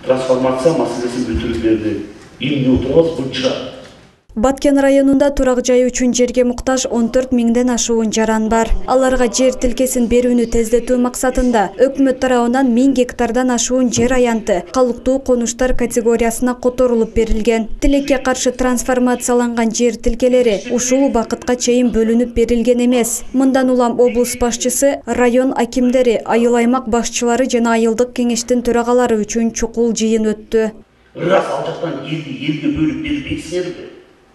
трансформация маселесин бүтүрүп берди. Эмне отурабыз бул жыра. Баткен районунда турак жай үчүн жерге муктаж 14 миңден ашуун жаран бар. Аларга жер тилкесин берүүнү тездетүү максатында өкмөт тарабынан 1000 гектардан ашуун жер аянты калктуу конуштар категориясына которулуп берилген. Тилекке каршы трансформацияланган жер тилкелери ушул убакытка чейин бөлүнүп берилген эмес. Мындан улам облус башчысы, район акимдери, айыл аймак башчылары жана айылдык кеңештин төрагалары үчүн чукул жыйын өттү. Раз ал жактан элге бөлүп бербейсиңерби?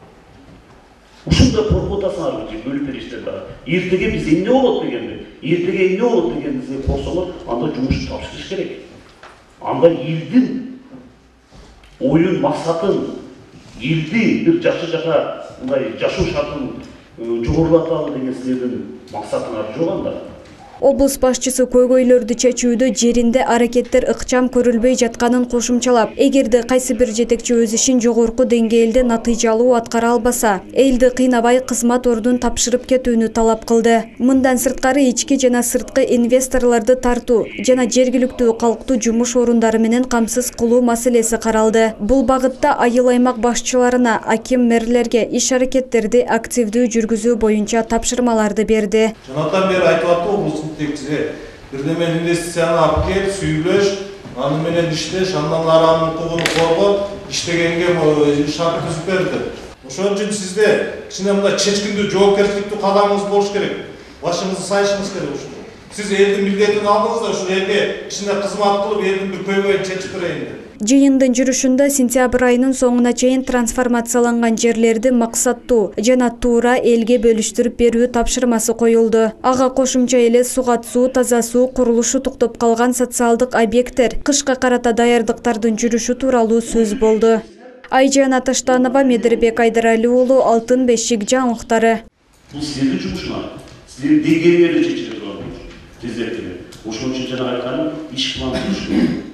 Ушундай коркутасыңар бөлүп беришти да. Эртеге биз эмне болот дегенди, эртеге эмне болот дегенди болсоңор, анда жумуш тапшырыш керек. Анда элдин оюн, максатын, элди бир жакшы жака мындай жашоо шартын жогорулаталы деген силердин максатыңар жок анда. Облус башчысы көйгөйлөрдү чечүүдө жеринде аракеттер ыкчам көрүлбөй жатканын кошумчалап, эгерде кайсы бир жетекчи өз ишин жогорку деңгээлде натыйжалуу аткара албаса, элди кыйнабай кызмат ордун тапшырып кетүүнү талап кылды. Мындан сырткары ички жана сырткы инвесторлорду тартуу жана жергиликтүү калктуу жумуш орундары менен камсыз кылуу маселеси каралды. Бул багытта айыл аймак башчыларына, аким мэрлерге иш аракеттерди активдүү жүргүзүү боюнча тапшырмаларды берди. Жанатан бери айтып аттуу текчиде бирдеме инвестицияны алып кел, сүйлөш, аны менен иштеш, андан аранын укугун коргоп, иштегенге шарт түзүп берди. Ошон үчүн сизде кичине мындай чечкиндүү, жоопкерчиликтүү кадамыңыз болуш керек. Башыңызды сайышыңыз керек ушул. Сиз элдин милдетин алдыңыз да ушул элге кичине кызмат кылып, элдин бир көйгөйүн чечип берейин деп. Жыйындын жүрүшүндө сентябрь айынын соңуна чейин трансформацияланган жерлерди максаттуу жана туура элге бөлүштүрүп берүү тапшырмасы коюлду. Ага кошумча эле сугат суу, таза суу, курулушу токтоп калган социалдык объекттер, кышка карата даярдыктардын жүрүшү тууралуу сөз болду. Айжан Аташтанова, Медербек Айдарали уулу, Алтын бешик жаңылыктары. Бул силердин жумушуңар, силердин деңгээлиңерде чечилет турган. Тездетилет. Ошон үчүн жана айтканым, иш планы